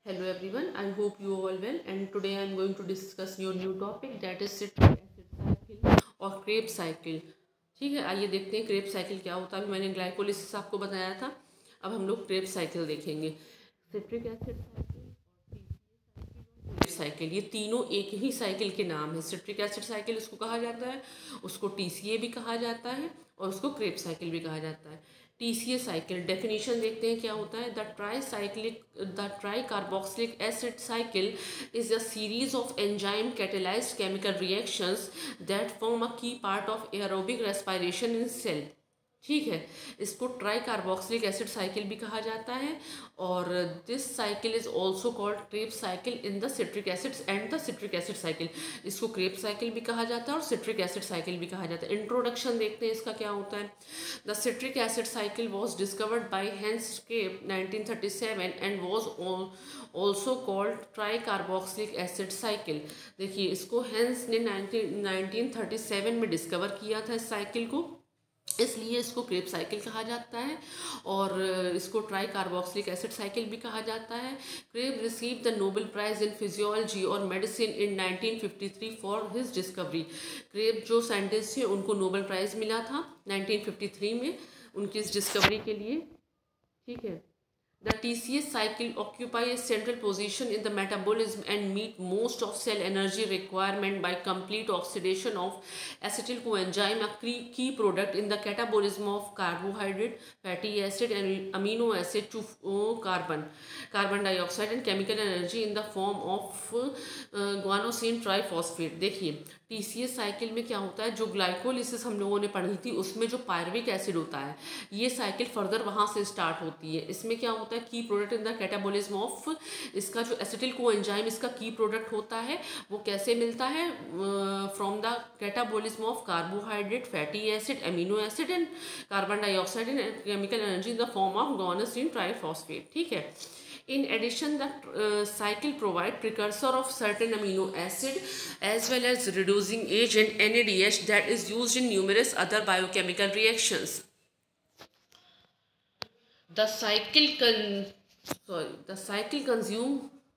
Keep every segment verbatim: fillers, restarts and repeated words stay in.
Hello everyone, I hope you all well, and today I am going to discuss your new topic, that is citric acid cycle और Krebs cycle. ठीक है, आइए देखते हैं Krebs cycle क्या होता है। अभी मैंने ग्लाइकोलिसिस आपको बताया था, अब हम लोग क्रेब साइकिल देखेंगे। सिट्रिक एसिड साइकिल, ये तीनों एक ही साइकिल के नाम है। सिट्रिक एसिड साइकिल उसको कहा जाता है, उसको टीसीए भी कहा जाता है और उसको क्रेब साइकिल भी कहा जाता है। टीसीए साइकिल डेफिनेशन देखते हैं क्या होता है। The tricyclic the tricarboxylic acid cycle is a series of enzyme catalysed chemical reactions that form a key part of aerobic respiration in cell. ठीक है, इसको ट्राई कार्बोक्सिलिक एसिड साइकिल भी कहा जाता है और this cycle is also called Krebs cycle in the citric acids and the citric acid cycle. इसको Krebs cycle भी कहा जाता है और सिट्रिक एसिड साइकिल भी कहा जाता है। इंट्रोडक्शन देखते हैं इसका क्या होता है। The citric acid cycle was discovered by Hans Krebs nineteen thirty seven and was also called tricarboxylic acid cycle. देखिए, इसको हेंस ने नाइनटीन थर्टी सेवन में डिस्कवर किया था इस साइकिल को, इसलिए इसको क्रेब साइकिल कहा जाता है और इसको ट्राई कार्बोक्सिलिक एसिड साइकिल भी कहा जाता है। Krebs receive the Nobel prize in physiology और medicine in nineteen fifty three for his discovery. Krebs जो साइंटिस्ट थे उनको नोबेल प्राइज़ मिला था नाइनटीन फिफ्टी थ्री में उनकी इस डिस्कवरी के लिए। ठीक है, the T C S cycle occupy a central position in the metabolism and meet most of cell energy requirement by complete oxidation of acetyl coenzyme, a key product in the catabolism of carbohydrate, fatty acid and amino acid to uh, carbon, carbon dioxide and chemical energy in the form of uh, guanosine triphosphate। देखिए, TCS cycle में क्या होता है, जो glycolysis हम लोगों ने पढ़ी थी उसमें जो पायरुविक एसिड होता है, ये साइकिल फर्दर वहाँ से स्टार्ट होती है। इसमें क्या होता है, की product in the catabolism of, इसका जो एसिटिल कोएंजाइम इसका की प्रोडक्ट होता है, वो कैसे मिलता है, from the catabolism of carbohydrate, fatty acid, amino acid and carbon dioxide and chemical energy in the form of guanosine triphosphate। ठीक है, in addition the uh, cycle provide precursor of certain amino acid as well as reducing agent N A D H that is used in numerous other biochemical reactions. The cycle con sorry the cycle consume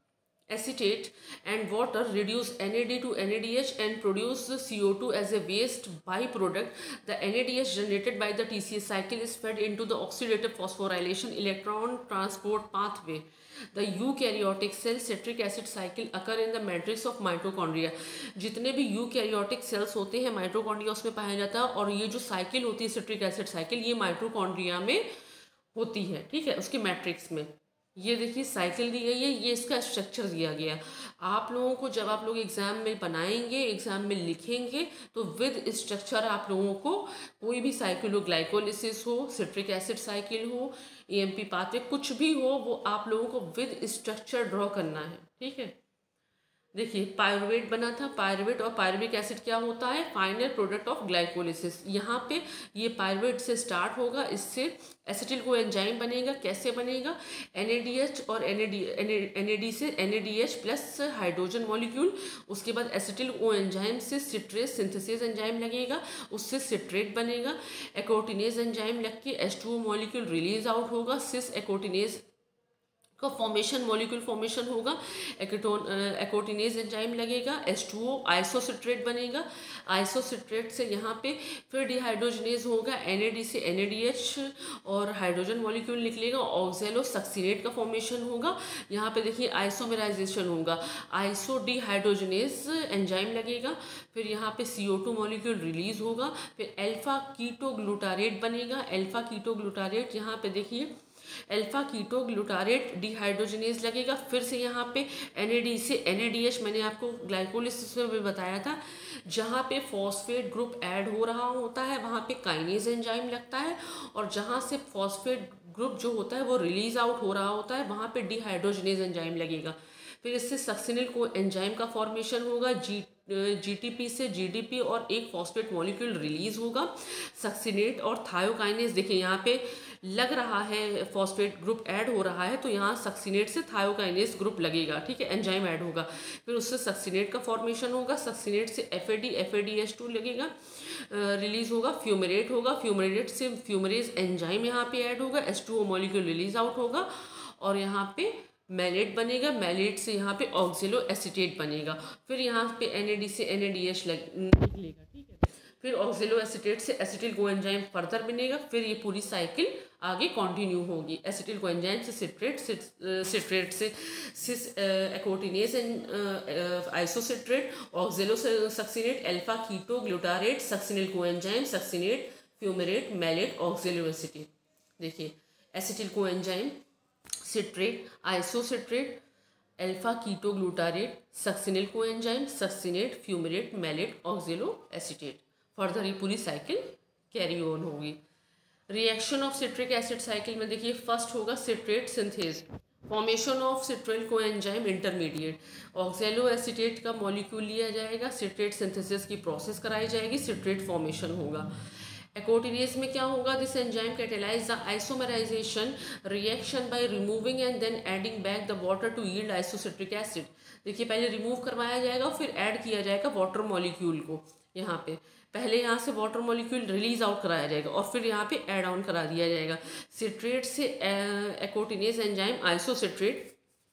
acetate and water, reduce N A D to N A D H and produce C O two as a waste byproduct. The N A D H generated by the T C S cycle is fed into the oxidative phosphorylation electron transport pathway. The eukaryotic cell citric acid cycle occur in the matrix of mitochondria। जितने भी eukaryotic cells होते हैं mitochondria उसमें पाया जाता है और ये जो साइकिल होती है सिट्रिक एसिड साइकिल, ये माइटोकॉन्ड्रिया में होती है। ठीक है, उसके मैट्रिक्स में ये देखिए साइकिल दी गई है, ये इसका स्ट्रक्चर दिया गया है। आप लोगों को जब आप लोग एग्ज़ाम में बनाएंगे, एग्ज़ाम में लिखेंगे, तो विद स्ट्रक्चर आप लोगों को कोई भी साइकिल हो, ग्लाइकोलिसिस हो, सिट्रिक एसिड साइकिल हो, ईएमपी पाथवे, कुछ भी हो, वो आप लोगों को विद स्ट्रक्चर ड्रॉ करना है। ठीक है, देखिए पायरुवेट बना था, पायरुवेट और पायरुविक एसिड क्या होता है, फाइनल प्रोडक्ट ऑफ ग्लाइकोलिसिस। यहाँ पे ये पायरुवेट से स्टार्ट होगा, इससे एसिटिल को एंजाइम बनेगा। कैसे बनेगा, एन ए डी एच और N A D N A D से N A D H plus hydrogen molecule, उसके बाद एसिटिल को एंजाइम से सिट्रेस सिंथेसिस एंजाइम लगेगा, उससे सिट्रेट बनेगा। एकोटिनेज एंजाइम लग के H two O molecule release out होगा, सिस एकोटिनेज का फॉर्मेशन, मॉलिक्यूल फॉर्मेशन होगा, एकोटोन एकोटिनेज एंजाइम लगेगा, एच टू ओ आइसोसिट्रेट बनेगा, आइसोसिट्रेट से यहाँ पे फिर डिहाइड्रोजनेज होगा, एन ए डी से एन ए डी एच और हाइड्रोजन मॉलिक्यूल निकलेगा, ऑक्जेलो सक्सीनेट का फॉर्मेशन होगा। यहाँ पे देखिए आइसोमेराइजेशन होगा, आइसो डिहाइड्रोजनेज एंजाइम लगेगा, फिर यहाँ पे C O two molecule release होगा, फिर एल्फा कीटो ग्लूटारेट बनेगा। एल्फा कीटो ग्लूटारेट यहाँ पे देखिए अल्फा कीटो ग्लूटारेट डिहाइड्रोजनेज लगेगा, फिर से यहाँ पे एन ए डी से एन ए डी एच, मैंने आपको ग्लाइकोलिसिस में भी बताया था, जहाँ पे फॉस्फेट ग्रुप ऐड हो रहा होता है वहाँ पे काइनेज एंजाइम लगता है, और जहाँ से फॉस्फेट ग्रुप जो होता है वो रिलीज आउट हो रहा होता है वहाँ पे डिहाइड्रोजनेज एंजाइम लगेगा। फिर इससे सक्सिनिल को एंजाइम का फॉर्मेशन होगा, जी जीटीपी से जीडीपी और एक फॉस्फेट मॉलिक्यूल रिलीज होगा, सक्सिनेट और थायोकाइनेज। देखिए यहाँ पे लग रहा है फॉस्फेट ग्रुप ऐड हो रहा है, तो यहाँ सक्सिनेट से थायोकाइनेज ग्रुप लगेगा। ठीक है, एंजाइम ऐड होगा, फिर उससे सक्सिनेट का फॉर्मेशन होगा, सक्सिनेट से F A D F A D H two लगेगा, रिलीज होगा, फ्यूमरेट होगा, फ्यूमरेट से फ्यूमरेज एंजाइम यहाँ पे ऐड होगा, H two O molecule release out होगा और यहाँ पे मैलेट बनेगा, मैलेट से यहाँ पे ऑक्जेलो एसीटेट बनेगा, फिर यहाँ पे एन ए डी से एन ए डी एच निकलेगा, ठीक है। फिर ऑक्जेलो एसीटेट से एसिटिल कोएंजाइम फर्दर बनेगा, फिर ये पूरी साइकिल आगे कंटिन्यू होगी। एसिटिल कोएंजाइम से सिट्रेट, सिट्रेट से cis aconitase and isocitrate, oxalosuccinate, alpha ketoglutarate, succinyl coenzyme, succinate, fumarate, malate, oxaloacetate. देखिए acetyl coenzyme, citrate, isocitrate, alpha ketoglutarate, succinyl coenzyme, succinate, fumarate, malate, oxaloacetate. Further ये पूरी cycle carry on होगी। Reaction of citric acid cycle में देखिए first होगा citrate synthase, formation of citryl coenzyme intermediate, oxaloacetate का molecule लिया जाएगा, citrate synthesis की प्रोसेस कराई जाएगी, सिट्रेट फॉर्मेशन होगा। एकोटिनेज में क्या होगा, this enzyme catalyse the isomerisation reaction by removing and then adding back the water to yield isocitric acid. देखिए पहले रिमूव करवाया जाएगा, फिर ऐड किया जाएगा वाटर मॉलिक्यूल को। यहाँ पे पहले यहाँ से वाटर मॉलिक्यूल रिलीज आउट कराया जाएगा और फिर यहाँ पे ऐड ऑन करा दिया जाएगा। सिट्रेट से एकोटिनेज एंजाइम आइसोसिट्रेट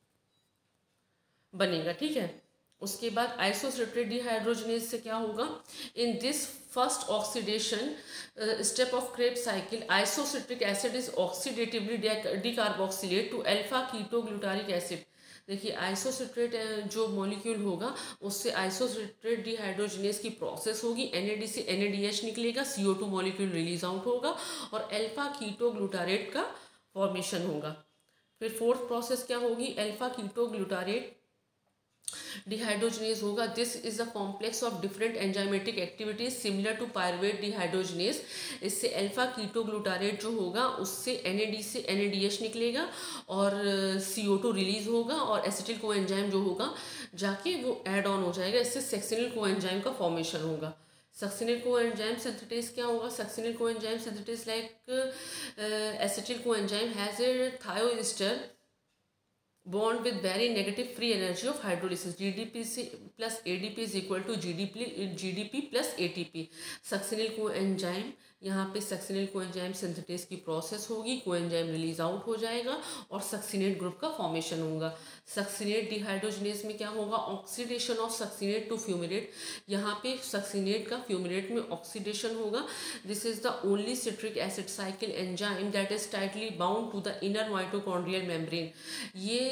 बनेगा, ठीक है। उसके बाद आइसोसिट्रेट डिहाइड्रोजनेज से क्या होगा, in this first oxidation step of Krebs cycle isocitric acid is oxidatively decarboxylate to alpha ketoglutaric acid. देखिए आइसोसिट्रेट जो मॉलिक्यूल होगा उससे आइसोसिट्रेट डिहाइड्रोजनेज की प्रोसेस होगी, एन ए डी से एन ए डी एच निकलेगा, C O two molecule release out होगा और अल्फा कीटो ग्लूटारेट का फॉर्मेशन होगा। फिर फोर्थ प्रोसेस क्या होगी, अल्फा कीटो ग्लूटारेट डिहाइड्रोजनेज होगा। This is a complex of different enzymatic activities similar to pyruvate dehydrogenase. इससे अल्फा कीटो ग्लूटारेट जो होगा उससे एन ए डी से एन ए डी एच निकलेगा और सी ओ टू रिलीज होगा और एसिटिल कोएंजाइम जो होगा जाके वो ऐड ऑन हो जाएगा, इससे सक्सिनिल कोएंजाइम का फॉर्मेशन होगा। सक्सिनिल कोएंजाइम सिंथेटिस क्या होगा, succinyl coenzyme synthetase like acetyl coenzyme has a thioester bond with very negative free energy of hydrolysis, G D P से plus A D P is equal to G D P G D P plus A T P. Succinyl coenzyme, यहाँ पे succinyl coenzyme synthetase की process होगी, coenzyme release out हो जाएगा और succinate group का formation होगा। सक्सिनेट डिहाइड्रोजनेज में क्या होगा, oxidation of succinate to fumarate, यहाँ पे सक्सिनेट का फ्यूमिरेट में ऑक्सीडेशन होगा। This is the only citric acid cycle enzyme that is tightly bound to the inner mitochondrial membrane. ये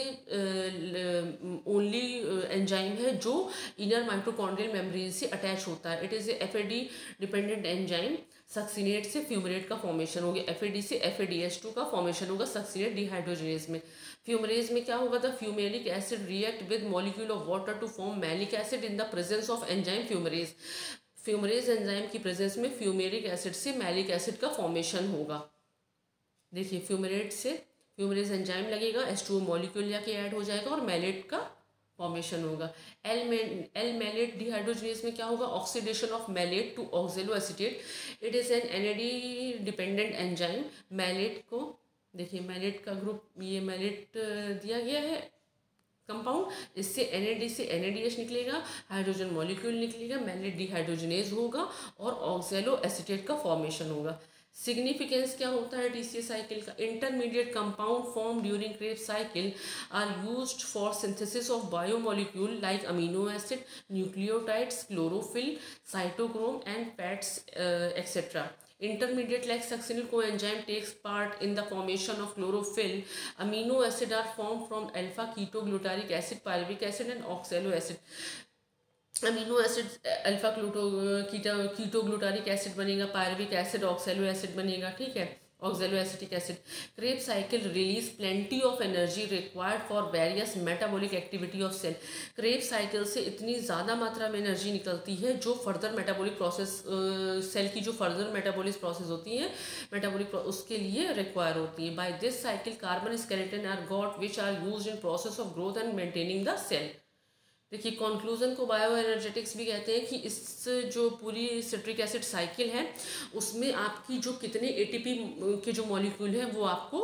ओनली एंजाइम है जो इनर माइटोकॉन्ड्रियल मेम्ब्रेन से अटैच होता है। It is F A D dependent enzyme. Succinate से fumarate का formation होगा, F A D से F A D H two का फॉर्मेशन होगा सक्सिनेट डिहाइड्रोजनेज में। फ्यूमरेज में क्या होगा, the fumaric acid react with molecule of water to form malic acid in the presence of enzyme fumarase. Fumarase enzyme की presence में fumaric acid से malic acid का फॉर्मेशन होगा। देखिए फ्यूमरेट से फ्यूमरेज एंजाइम लगेगा, एच टू ओ मॉलिक्यूल जाके add हो जाएगा और मैलेट का फॉर्मेशन होगा। एल एल मैलेट डिहाइड्रोजनेज में क्या होगा, oxidation of malate to oxaloacetate. It is an N A D dependent enzyme. Malate को देखिए, मैलेट का ग्रुप, ये मैलेट दिया गया है कंपाउंड, इससे एन ए डी से एन ए डी एच निकलेगा, हाइड्रोजन मॉलिक्यूल निकलेगा, मैलेट डिहाइड्रोजनेज होगा और ऑक्जेलो एसीटेट का फॉर्मेशन होगा। सिग्निफिकेंस क्या होता है टीसीए साइकिल का, intermediate compound form during Krebs cycle are used for synthesis of biomolecule like amino acid, nucleotides, chlorophyll, cytochrome and fats etcetera. Intermediate like succinyl coenzyme takes part in the formation of chlorophyll. Amino acid are formed from alpha ketoglutaric acid, pyruvic acid and oxalo acid. Amino acid alpha क्लूटो keto ketoglutaric acid बनेगा, pyruvic acid oxalo acid बनेगा, ठीक है, oxaloacetic acid. Krebs cycle release plenty of energy required for various metabolic activity of cell. Krebs cycle से इतनी ज़्यादा मात्रा में एनर्जी निकलती है जो फर्दर मेटाबॉलिक प्रोसेस, सेल की जो फर्दर मेटाबॉलिक प्रोसेस होती है, मेटाबॉलिक उसके लिए रिक्वायर होती है. By this cycle carbon skeleton are got which are used in process of growth and maintaining the cell. देखिए कंक्लूजन को बायो एनर्जेटिक्स भी कहते हैं कि इस जो पूरी सिट्रिक एसिड साइकिल है उसमें आपकी जो कितने एटीपी के जो मॉलिक्यूल हैं वो आपको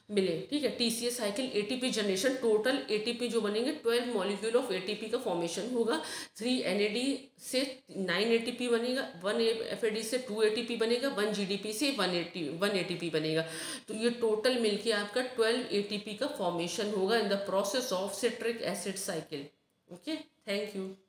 मिले, ठीक है। TCA cycle ATP generation, total ATP जो बनेंगे ट्वेल्व मॉलिक्यूल ऑफ एटीपी का फॉर्मेशन होगा। थ्री एनएडी से नाइन एटीपी बनेगा, वन एफएडी से टू एटीपी बनेगा, वन जीडीपी से वन एटी वन एटीपी बनेगा। तो ये टोटल मिलके आपका ट्वेल्व एटीपी का फॉर्मेशन होगा in the process of citric acid cycle. Okay, thank you.